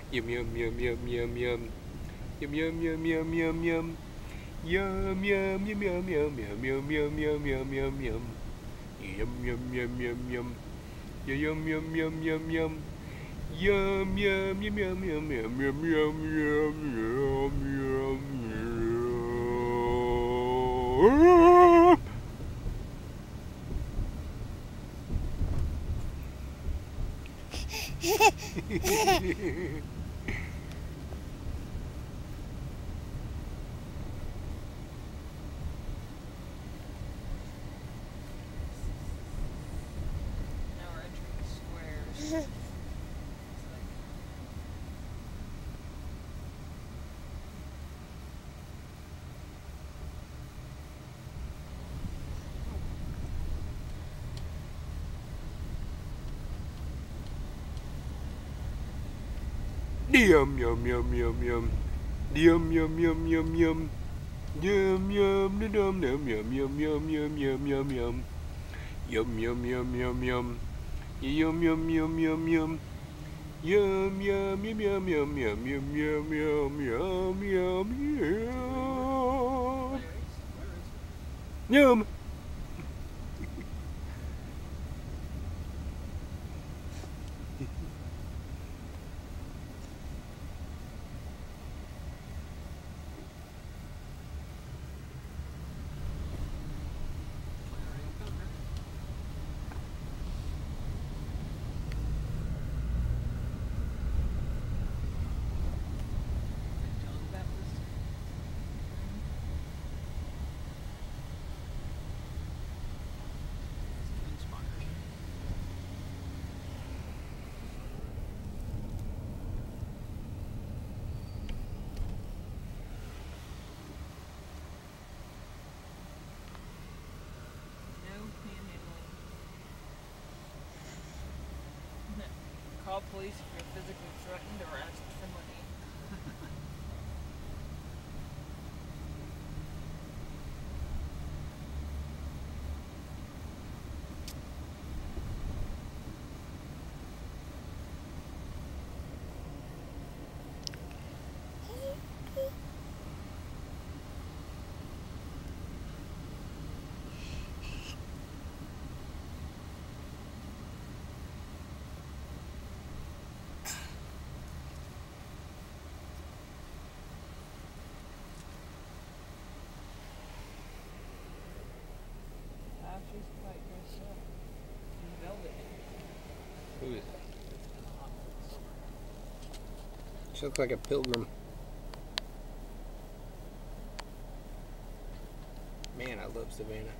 Yum yum yum yum yum yum. Yum yum yum yum yum yum. Yum yum yum yum yum yum yum yum yum yum yum yum. Yum yum yum yum yum. Yum yum yum yum yum. Yum yum yum yum yum yum yum yum yum yum yum yum. Now we're entering the squares. Yum yum yum yum yum. Yum yum yum yum yum. Yum yum yum yum yum yum yum yum yum yum yum. Yum yum yum yum yum. Yum yum yum yum yum. Yum yum yum yum yum yum yum yum yum yum yum. Yum. No panhandling. Call police if you're physically threatened or asked for money. She's quite dressed up in velvet. Who is that? She looks like a pilgrim. Man, I love Savannah.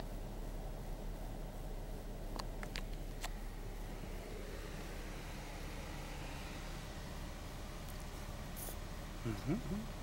Mm-hmm.